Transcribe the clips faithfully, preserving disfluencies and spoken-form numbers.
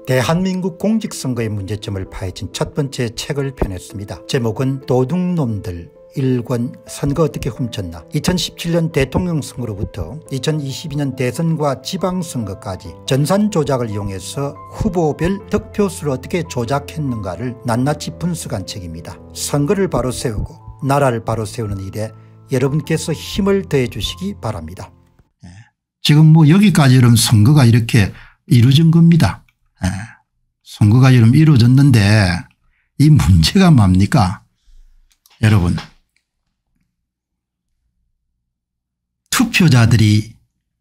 대한민국 공직선거의 문제점을 파헤친 첫 번째 책을 펴냈습니다. 제목은 도둑놈들 일 권 선거 어떻게 훔쳤나. 이천십칠 년 대통령 선거로부터 이천이십이 년 대선과 지방선거까지 전산 조작을 이용해서 후보별 득표수를 어떻게 조작했는가를 낱낱이 분석한 책입니다. 선거를 바로 세우고 나라를 바로 세우는 일에 여러분께서 힘을 더해 주시기 바랍니다. 지금 뭐 여기까지 이런 선거가 이렇게 이루어진 겁니다. 선거가 이름 이루어졌는데 이 문제가 뭡니까? 여러분, 투표자들이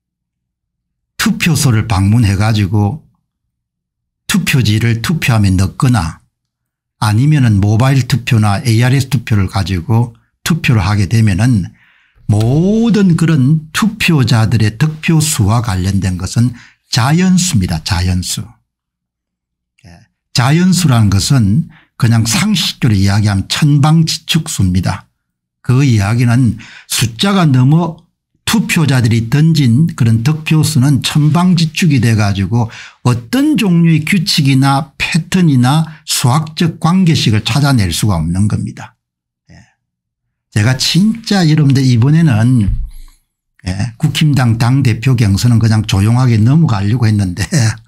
투표소를 방문해 가지고 투표지를 투표함에 넣거나 아니면은 모바일 투표나 에이아르에스 투표를 가지고 투표를 하게 되면은 모든 그런 투표자들의 득표수와 관련된 것은 자연수입니다. 자연수. 자연수라는 것은 그냥 상식적으로 이야기하면 천방지축수입니다. 그 이야기는 숫자가 넘어 투표자들이 던진 그런 득표수는 천방지축이 돼 가지고 어떤 종류의 규칙이나 패턴이나 수학적 관계식을 찾아낼 수가 없는 겁니다. 제가 진짜 여러분들 이번에는 국힘당 당대표 경선은 그냥 조용하게 넘어가려고 했는데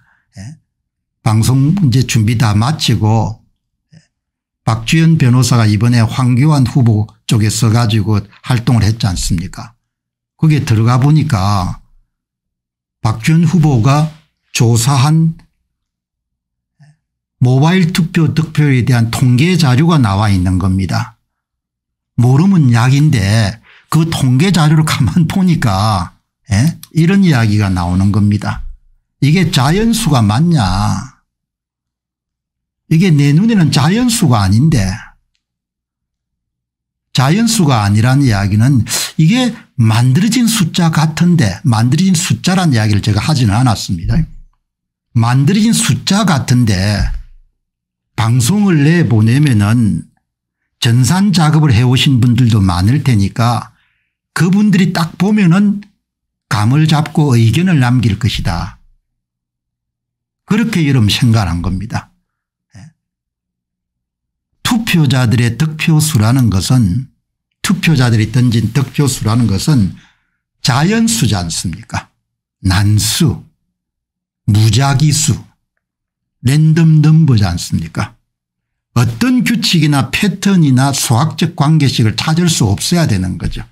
방송 이제 준비 다 마치고 박주현 변호사가 이번에 황교안 후보 쪽에 써가지고 활동을 했지 않습니까? 거기에 들어가 보니까 박주현 후보가 조사한 모바일 투표 득표에 대한 통계 자료가 나와 있는 겁니다. 모르면 약인데 그 통계 자료를 가만 보니까 예? 이런 이야기가 나오는 겁니다. 이게 자연수가 맞냐. 이게 내 눈에는 자연수가 아닌데, 자연수가 아니라는 이야기는 이게 만들어진 숫자 같은데, 만들어진 숫자라는 이야기를 제가 하지는 않았습니다. 만들어진 숫자 같은데 방송을 내보내면은 전산 작업을 해오신 분들도 많을 테니까 그분들이 딱 보면은 감을 잡고 의견을 남길 것이다. 그렇게 여러분 생각한 겁니다. 투표자들의 득표수라는 것은 투표자들이 던진 득표수라는 것은 자연수지 않습니까? 난수, 무작위수, 랜덤 넘버지 않습니까? 어떤 규칙이나 패턴이나 수학적 관계식을 찾을 수 없어야 되는 거죠.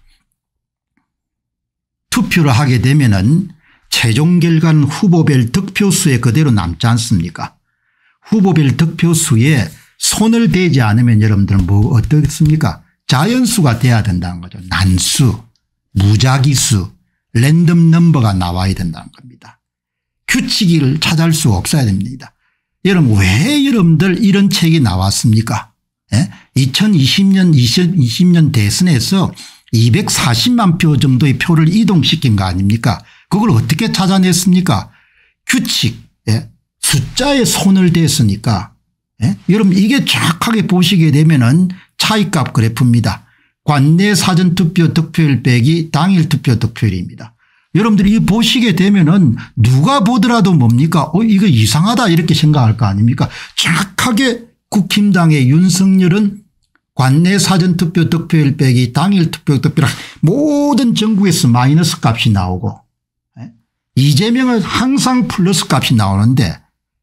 투표를 하게 되면은 최종 결과는 후보별 득표수에 그대로 남지 않습니까? 후보별 득표수에 손을 대지 않으면 여러분들은 뭐 어떻습니까? 자연수가 돼야 된다는 거죠. 난수, 무작위수, 랜덤 넘버가 나와야 된다는 겁니다. 규칙을 찾을 수 없어야 됩니다. 여러분 왜 여러분들 이런 책이 나왔습니까? 예? 이천이십 년 이천이십 년 대선에서 이백사십만 표 정도의 표를 이동시킨 거 아닙니까? 그걸 어떻게 찾아냈습니까? 규칙, 예? 숫자에 손을 댔으니까. 예? 여러분 이게 정확하게 보시게 되면은 차이값 그래프입니다. 관내 사전투표 득표율 빼기 당일 투표 득표율입니다. 여러분들이 이 보시게 되면은 누가 보더라도 뭡니까? 어, 이거 이상하다 이렇게 생각할 거 아닙니까? 정확하게 국힘당의 윤석열은 관내 사전투표 득표율 빼기 당일 투표 득표율 모든 전국에서 마이너스 값이 나오고 예? 이재명은 항상 플러스 값이 나오는데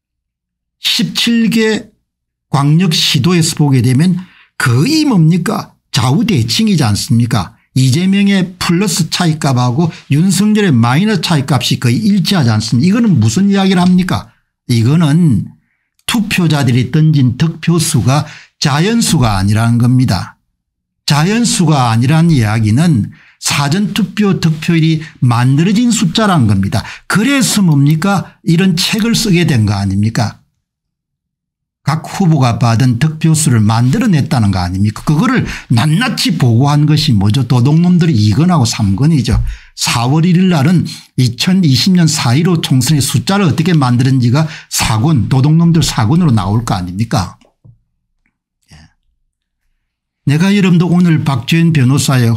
십칠 개 광역시도에서 보게 되면 거의 뭡니까? 좌우대칭이지 않습니까? 이재명의 플러스 차이값하고 윤석열의 마이너스 차이값이 거의 일치하지 않습니다. 이거는 무슨 이야기를 합니까? 이거는 투표자들이 던진 득표수가 자연수가 아니라는 겁니다. 자연수가 아니라는 이야기는 사전투표 득표율이 만들어진 숫자라는 겁니다. 그래서 뭡니까? 이런 책을 쓰게 된 거 아닙니까? 각 후보가 받은 득표수를 만들어냈다는 거 아닙니까? 그거를 낱낱이 보고한 것이 뭐죠? 도둑놈들이 이 건하고 삼 건이죠. 사월 일일 날은 이천이십 년 사 일오 총선의 숫자를 어떻게 만드는지가 사 권, 도둑놈들 사 권으로 나올 거 아닙니까? 예. 내가 여러분도 오늘 박주현 변호사의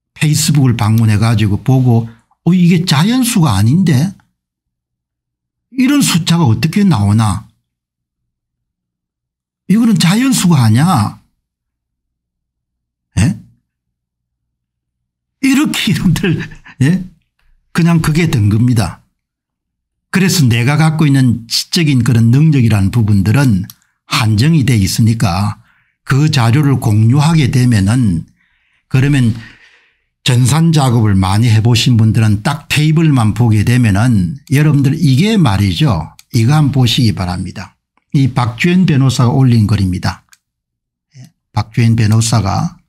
페이스북을 방문해 가지고 보고 어 이게 자연수가 아닌데 이런 숫자가 어떻게 나오나. 이거는 자연수가 아니야. 예? 이렇게 여러분들 예? 그냥 그게 된 겁니다. 그래서 내가 갖고 있는 지적인 그런 능력이라는 부분들은 한정이 돼 있으니까 그 자료를 공유하게 되면은 그러면 전산 작업을 많이 해보신 분들은 딱 테이블만 보게 되면은 여러분들 이게 말이죠. 이거 한번 보시기 바랍니다. 이 박주현 변호사가 올린 글입니다. 박주현 변호사가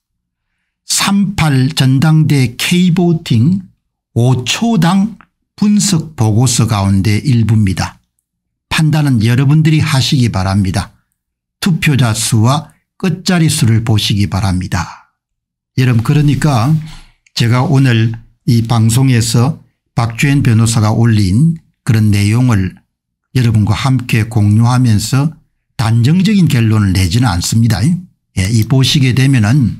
삼팔 전당대 K보팅 오 초당 분석 보고서 가운데 일부입니다. 판단은 여러분들이 하시기 바랍니다. 투표자 수와 끝자리 수를 보시기 바랍니다. 여러분 그러니까 제가 오늘 이 방송에서 박주현 변호사가 올린 그런 내용을 여러분과 함께 공유하면서 단정적인 결론을 내지는 않습니다. 예, 이 보시게 되면은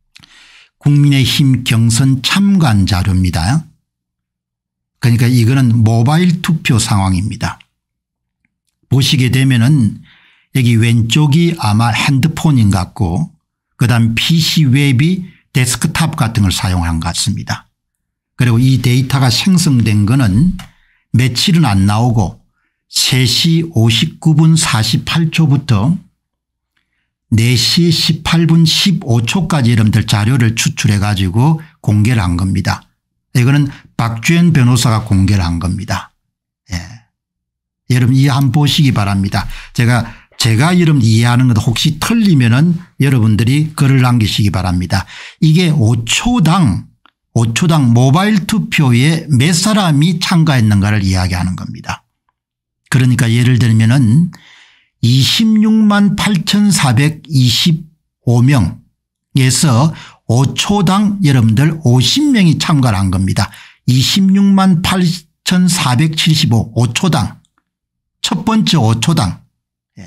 국민의힘 경선 참관 자료입니다. 그러니까 이거는 모바일 투표 상황입니다. 보시게 되면은 여기 왼쪽이 아마 핸드폰인 것 같고 그다음 피씨 웹이 데스크탑 같은 걸 사용한 것 같습니다. 그리고 이 데이터가 생성된 거는 며칠은 안 나오고 세 시 오십구 분 사십팔 초부터 네 시 십팔 분 십오 초까지 여러분들 자료를 추출해 가지고 공개를 한 겁니다. 이거는 박주현 변호사가 공개를 한 겁니다. 예. 여러분 이해 한번 보시기 바랍니다. 제가 제가 여러분 이해하는 것 혹시 틀리면은 여러분들이 글을 남기시기 바랍니다. 이게 오 초당 오 초당 모바일 투표에 몇 사람이 참가했는가를 이야기하는 겁니다. 그러니까 예를 들면은 이십육만 팔천사백이십오 명에서 오 초당 여러분들 오십 명이 참가를 한 겁니다. 이십육만 팔천사백칠십오 오 초당 첫 번째 오 초당 예.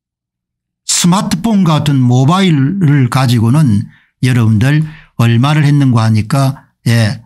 스마트폰 같은 모바일을 가지고는 여러분들 얼마를 했는가 하니까 예.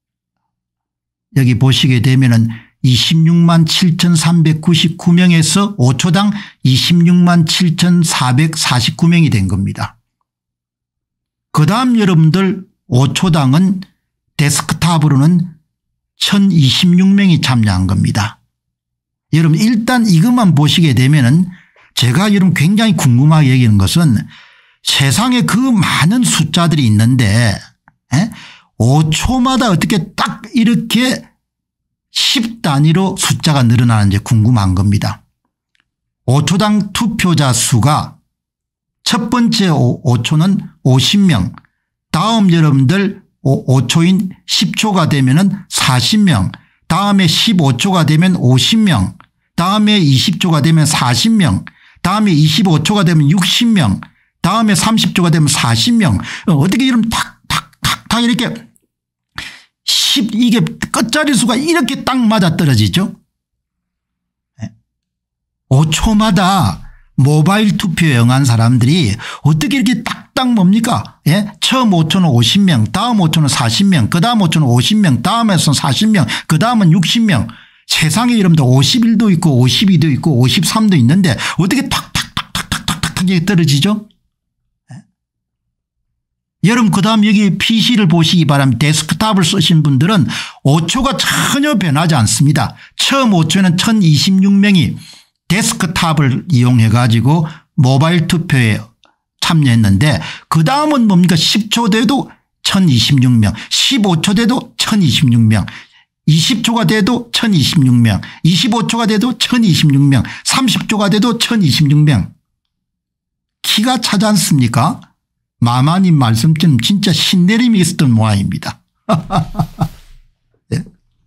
여기 보시게 되면은 이십육만 칠천삼백구십구 명에서 오 초당 이십육만 칠천사백사십구 명이 된 겁니다. 그다음 여러분들 오 초당은 데스크탑으로는 천이십육 명이 참여한 겁니다. 여러분 일단 이것만 보시게 되면은 제가 여러분 굉장히 궁금하게 여기는 것은 세상에 그 많은 숫자들이 있는데 에? 오 초마다 어떻게 딱 이렇게 십 단위로 숫자가 늘어나는지 궁금한 겁니다. 오 초당 투표자 수가 첫 번째 오 초는 오십 명 다음 여러분들 오 초인 십 초가 되면은 사십 명 다음에 십오 초가 되면 오십 명 다음에 이십 초가 되면 사십 명 다음에 이십오 초가 되면 육십 명 다음에 삼십 초가 되면 사십 명 어떻게 이러면 탁탁탁탁 이렇게 십 이게 끝자리 수가 이렇게 딱 맞아떨어지죠. 오 초마다 모바일 투표에 응한 사람들이 어떻게 이렇게 딱딱 뭡니까? 예? 처음 오 초는 오십 명 다음 오 초는 사십 명 그다음 오 초는 오십 명 다음에서는 사십 명 그다음은 육십 명 세상에 여러분들 오십일도 있고 오십이도 있고 오십삼도 있는데 어떻게 탁탁탁탁탁탁탁 떨어지죠? 여러분 그다음 여기 피씨를 보시기 바랍니다. 데스크탑을 쓰신 분들은 오 초가 전혀 변하지 않습니다. 처음 오 초에는 천이십육 명이 데스크탑을 이용해 가지고 모바일 투표에 참여했는데 그다음은 뭡니까 십 초 돼도 천이십육 명 십오 초 돼도 천이십육 명 이십 초가 돼도 천이십육 명 이십오 초가 돼도 천이십육 명 삼십 초가 돼도 천이십육 명 기가 차지 않습니까? 마마님 말씀처럼 진짜 신내림이 있었던 모양입니다. 네?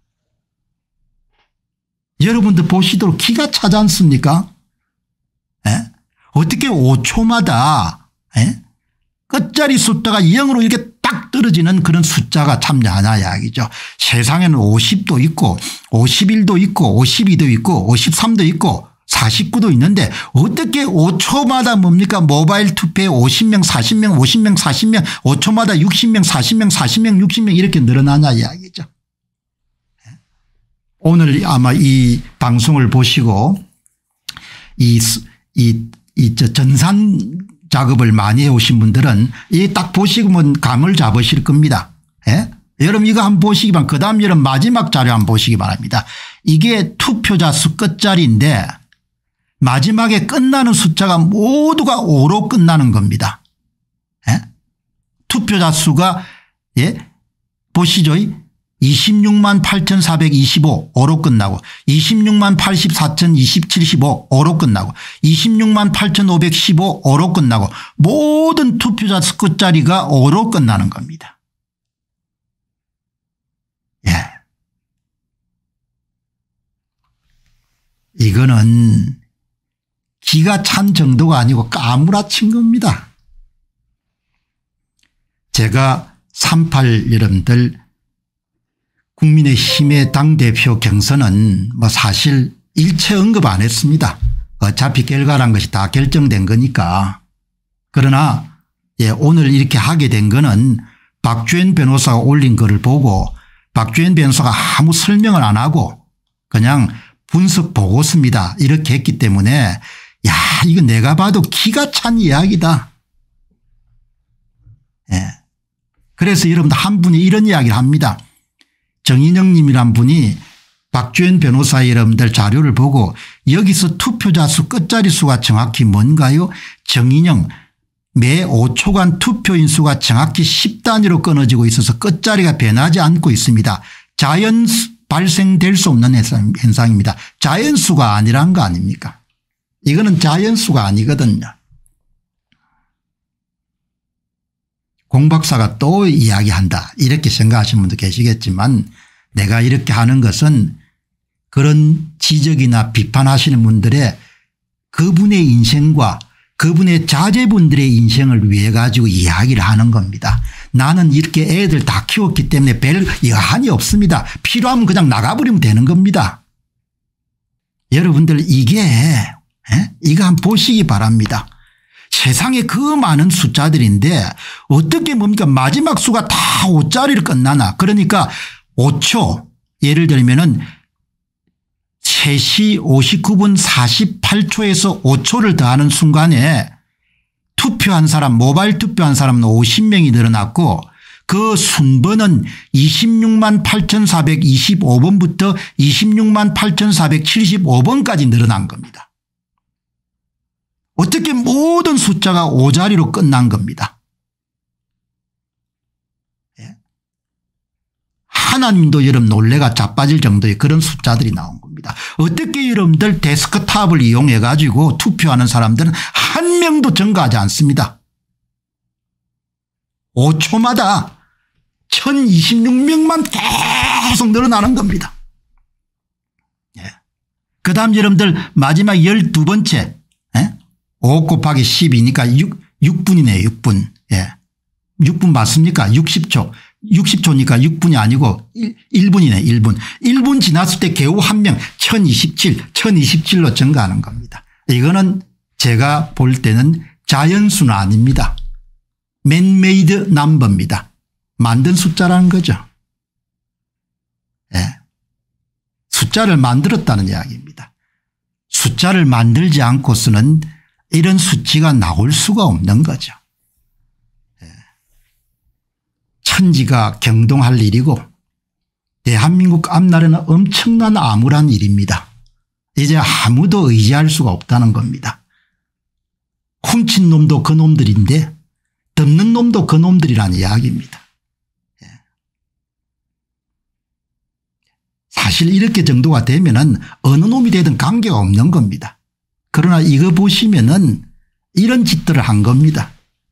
여러분들 보시도록 기가 차지 않습니까? 네? 어떻게 오 초마다 네? 끝자리 숫자가 영으로 이렇게 딱 떨어지는 그런 숫자가 참여하냐 이야기죠. 세상에는 오십도 있고 오십일도 있고 오십이도 있고 오십삼도 있고 사십구도 있는데 어떻게 오 초마다 뭡니까 모바일 투표에 오십 명 사십 명 오십 명 사십 명 오 초마다 육십 명 사십 명 사십 명 육십 명 이렇게 늘어나냐 이야기죠. 오늘 아마 이 방송을 보시고 이, 이, 이 저 전산 작업을 많이 해오신 분들은 이 딱 보시면 감을 잡으실 겁니다. 예? 여러분 이거 한번 보시기 바랍니다. 그 다음 여러분 마지막 자료 한번 보시기 바랍니다. 이게 투표자 수 끝자리인데 마지막에 끝나는 숫자가 모두가 오로 끝나는 겁니다. 예? 투표자 수가 예? 보시죠. 이십육만 팔천사백이십오 오로 끝나고 이십육만 팔십사천이십칠십오 오로 끝나고 이십육만 팔천오백십오 오로 끝나고 모든 투표자 수 끝자리가 오로 끝나는 겁니다. 예. 이거는 기가 찬 정도가 아니고 까무라친 겁니다. 제가 삼팔 여러분들 국민의힘의 당대표 경선은 뭐 사실 일체 언급 안 했습니다. 어차피 결과란 것이 다 결정된 거니까. 그러나 예, 오늘 이렇게 하게 된 거는 박주현 변호사가 올린 거를 보고 박주현 변호사가 아무 설명을 안 하고 그냥 분석 보고서입니다. 이렇게 했기 때문에 야 이거 내가 봐도 기가 찬 이야기다. 예. 그래서 여러분들 한 분이 이런 이야기를 합니다. 정인영 님이란 분이 박주현 변호사 여러분들 자료를 보고 여기서 투표자 수 끝자리 수가 정확히 뭔가요? 정인영 매 오 초간 투표인 수가 정확히 십 단위로 끊어지고 있어서 끝자리가 변하지 않고 있습니다. 자연 발생될 수 없는 현상입니다. 자연수가 아니란 거 아닙니까? 이거는 자연수가 아니거든요. 공박사가 또 이야기한다 이렇게 생각하시는 분도 계시겠지만 내가 이렇게 하는 것은 그런 지적이나 비판하시는 분들의 그분의 인생과 그분의 자제분들의 인생을 위해 가지고 이야기를 하는 겁니다. 나는 이렇게 애들 다 키웠기 때문에 별 여한이 없습니다. 필요하면 그냥 나가버리면 되는 겁니다. 여러분들 이게 에? 이거 한번 보시기 바랍니다. 세상에 그 많은 숫자들인데 어떻게 뭡니까 마지막 수가 다 오짜리를 끝나나. 그러니까 오 초 예를 들면은 세 시 오십구 분 사십팔 초에서 오 초를 더하는 순간에 투표한 사람 모바일 투표한 사람은 오십 명이 늘어났고 그 순번은 이십육만 팔천사백이십오 번부터 이십육만 팔천사백칠십오 번까지 늘어난 겁니다. 어떻게 모든 숫자가 오자리로 끝난 겁니다. 예. 하나님도 여러분 놀래가 자빠질 정도의 그런 숫자들이 나온 겁니다. 어떻게 여러분들 데스크탑을 이용해 가지고 투표하는 사람들은 한 명도 증가하지 않습니다. 오 초마다 천이십육 명만 계속 늘어나는 겁니다. 예. 그 다음 여러분들 마지막 열두 번째 예? 오 곱하기 십이니까 육, 육 분이네요. 육 분. 예. 육 분 맞습니까? 육십 초. 육십 초니까 육 분이 아니고 일 분이네. 일 분. 일 분 지났을 때 겨우 한 명 천이십칠, 천이십칠로 증가하는 겁니다. 이거는 제가 볼 때는 자연수는 아닙니다. 맨메이드 넘버입니다. 만든 숫자라는 거죠. 예. 숫자를 만들었다는 이야기입니다. 숫자를 만들지 않고서는 이런 수치가 나올 수가 없는 거죠. 예. 천지가 경동할 일이고 대한민국 앞날에는 엄청난 암울한 일입니다. 이제 아무도 의지할 수가 없다는 겁니다. 훔친 놈도 그 놈들인데 덮는 놈도 그 놈들이라는 이야기입니다. 예. 사실 이렇게 정도가 되면은 어느 놈이 되든 관계가 없는 겁니다. 그러나 이거 보시면은 이런 짓들을 한 겁니다.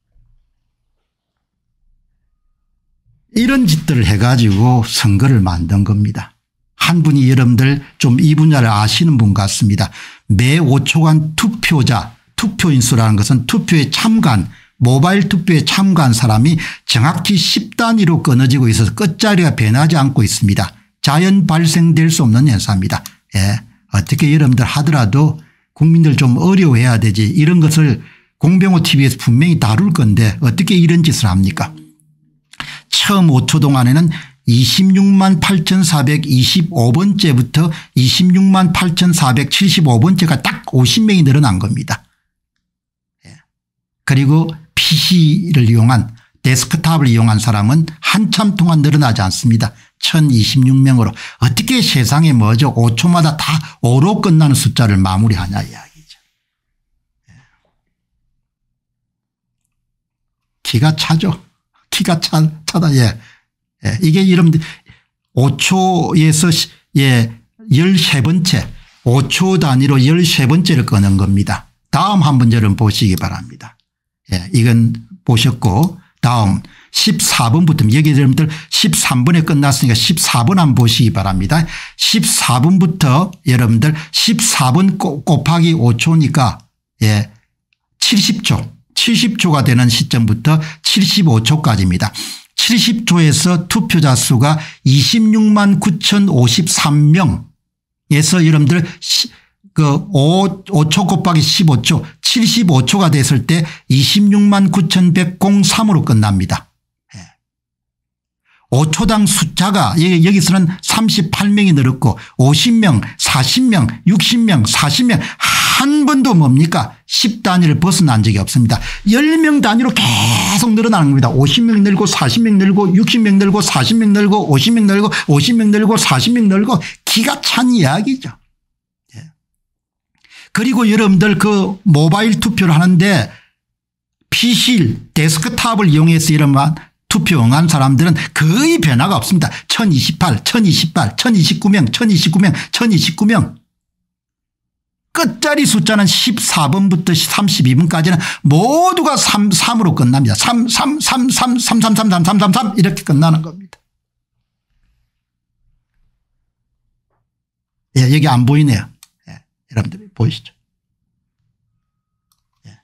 이런 짓들을 해가지고 선거를 만든 겁니다. 한 분이 여러분들 좀 이 분야를 아시는 분 같습니다. 매 오 초간 투표자 투표인수라는 것은 투표에 참가한 모바일 투표에 참가한 사람이 정확히 십 단위로 끊어지고 있어서 끝자리가 변하지 않고 있습니다. 자연 발생될 수 없는 현상입니다. 예. 어떻게 여러분들 하더라도 국민들 좀 어려워해야 되지. 이런 것을 공병호 티비에서 분명히 다룰 건데 어떻게 이런 짓을 합니까? 처음 오 초 동안에는 이십육만 팔천사백이십오 번째부터 이십육만 팔천사백칠십오 번째가 딱 오십 명이 늘어난 겁니다. 그리고 피씨를 이용한 데스크탑을 이용한 사람은 한참 동안 늘어나지 않습니다. 천이십육 명으로. 어떻게 세상에 뭐죠. 오 초마다 다 오로 끝나는 숫자를 마무리하냐 이야기죠. 기가 차죠. 기가 차, 차다. 예. 예. 이게 여러분들 오 초에서 예, 열세 번째 오 초 단위로 열세 번째를 끄는 겁니다. 다음 한번 여러분 보시기 바랍니다. 예. 이건 보셨고 다음 십사 번부터 여기 여러분들 십삼 번에 끝났으니까 십사 번 한번 보시기 바랍니다. 십사 번부터 여러분들 십사 번 곱하기 오 초니까 예, 칠십 초 칠십 초가 되는 시점부터 칠십오 초까지입니다. 칠십 초에서 투표자 수가 이십육만 구천오십삼 명에서 여러분들 그 오 초 곱하기 십오 초 칠십오 초가 됐을 때 이십육만 구천백삼으로 끝납니다. 오 초당 숫자가 여기서는 삼십팔 명이 늘었고 오십 명 사십 명 육십 명 사십 명 한 번도 뭡니까 십 단위를 벗어난 적이 없습니다. 십 명 단위로 계속 늘어나는 겁니다. 오십 명 늘고 사십 명 늘고 육십 명 늘고 사십 명 늘고 오십 명 늘고 오십 명 늘고 사십 명 늘고 기가 찬 이야기죠. 그리고 여러분들 그 모바일 투표를 하는데 피씨 데스크탑을 이용해서 이런 투표 응한 사람들은 거의 변화가 없습니다. 천이십팔, 천이십팔, 천이십구 명, 천이십구 명, 천이십구 명. 끝자리 숫자는 십사 번부터 삼십이 번까지는 모두가 삼, 삼으로 끝납니다. 삼, 삼, 삼, 삼, 삼, 삼, 삼, 삼, 삼, 삼, 삼 이렇게 끝나는 겁니다. 예, 여기 안 보이네요. 예, 여러분들 보이시죠? 예.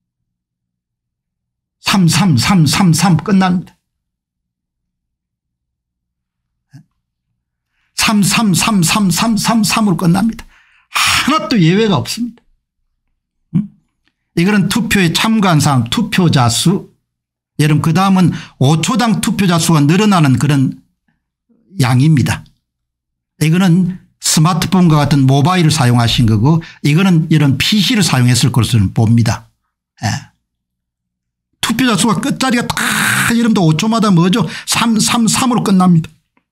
삼, 삼, 삼, 삼, 삼 끝납니다. 삼, 삼, 삼, 삼, 삼, 삼, 삼으로 끝납니다. 하나도 예외가 없습니다. 음? 이거는 투표에 참가한 사람 투표자 수 여러분 그다음은 오 초당 투표자 수가 늘어나는 그런 양입니다. 이거는 스마트폰과 같은 모바일을 사용하신 거고 이거는 이런 피씨를 사용했을 것으로 봅니다. 예. 투표자 수가 끝자리가 다 여러분들 오 초마다 뭐죠? 삼, 삼, 삼으로 끝납니다.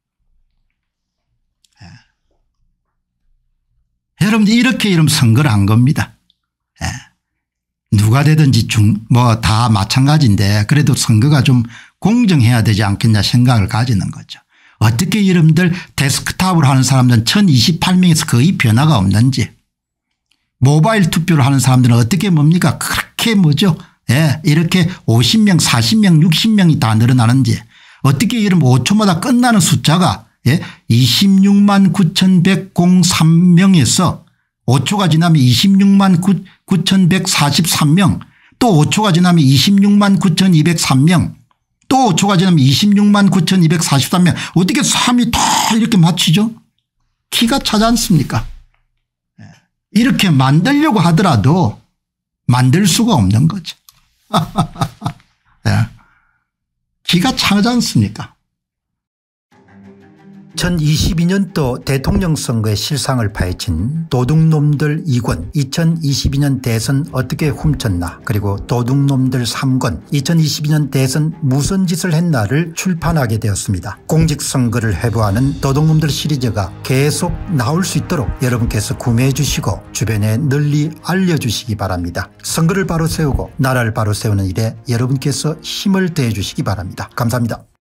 여러분들 이렇게 이름 선거를 한 겁니다. 예. 누가 되든지 뭐 다 마찬가지인데 그래도 선거가 좀 공정해야 되지 않겠냐 생각을 가지는 거죠. 어떻게 여러분들 데스크탑으로 하는 사람들은 천이십팔 명에서 거의 변화가 없는지 모바일 투표를 하는 사람들은 어떻게 뭡니까 그렇게 뭐죠. 예. 이렇게 오십 명 사십 명 육십 명이 다 늘어나는지 어떻게 여러분 오 초마다 끝나는 숫자가 예? 이십육만 구천백삼 명에서 오 초가 지나면 이십육만 구천백사십삼 명 또 오 초가 지나면 이십육만 구천이백삼 명 또 오 초가 지나면 이십육만 구천이백사십삼 명 어떻게 삼이 다 이렇게 맞추죠? 기가 차지 않습니까? 이렇게 만들려고 하더라도 만들 수가 없는 거죠. 기가 차지 않습니까? 이천이십이 년도 대통령 선거의 실상을 파헤친 도둑놈들 이 권 이천이십이 년 대선 어떻게 훔쳤나 그리고 도둑놈들 삼 권 이천이십이 년 대선 무슨 짓을 했나를 출판하게 되었습니다. 공직선거를 회부하는 도둑놈들 시리즈가 계속 나올 수 있도록 여러분께서 구매해 주시고 주변에 널리 알려주시기 바랍니다. 선거를 바로 세우고 나라를 바로 세우는 일에 여러분께서 힘을 더해 주시기 바랍니다. 감사합니다.